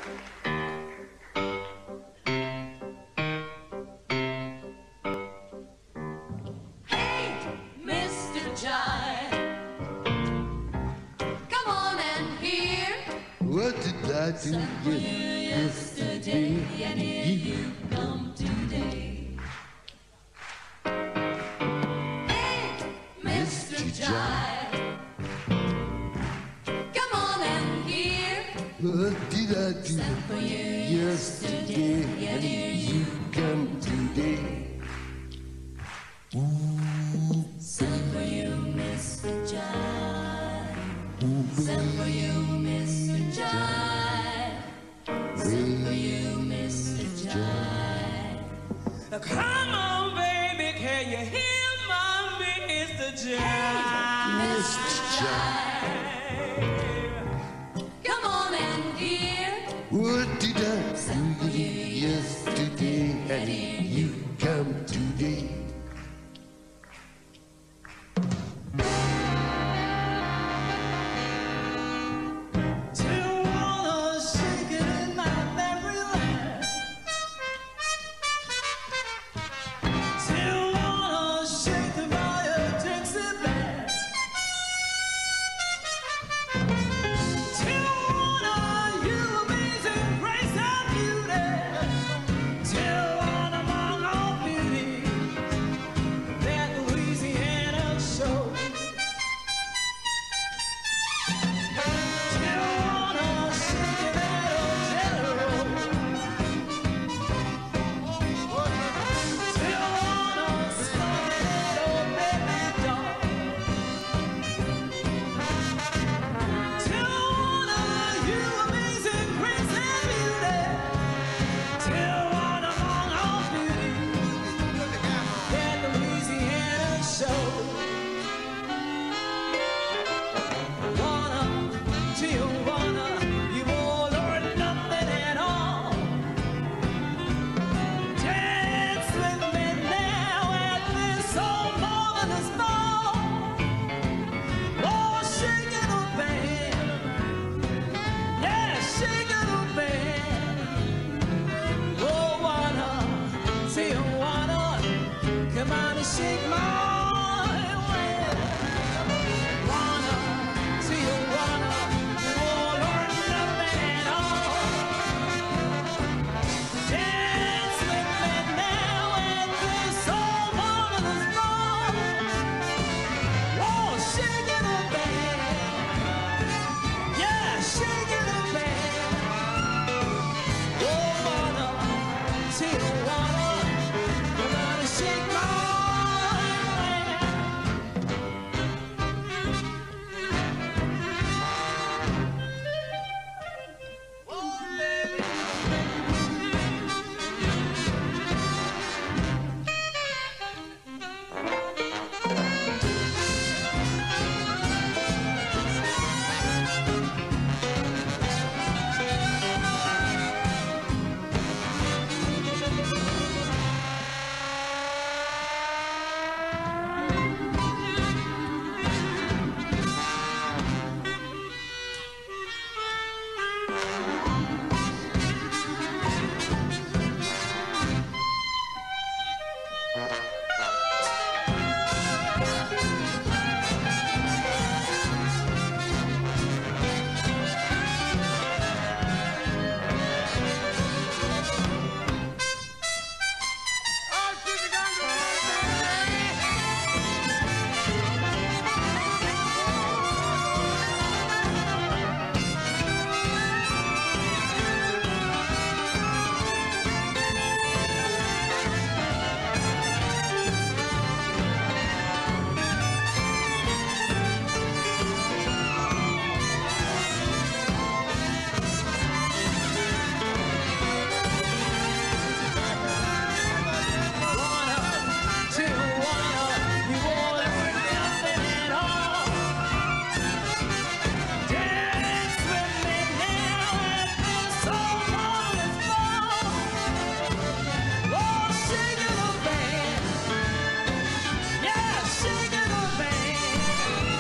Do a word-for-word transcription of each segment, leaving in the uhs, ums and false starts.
What did I do yesterday? And here you come today. Hey, Mister Jive, come on and hear. What did I do for you yesterday? And here you come today. Ooh, send for you, Mister Jive. Send for you, Mister Jive. Send for you, Mister Jive. Now come on, baby, can you hear my Mister Jive? Hey, Mister Jive, come on and hear. what did I do yesterday? And here you come today.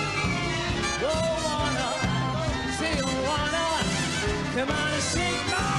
Come on and shake my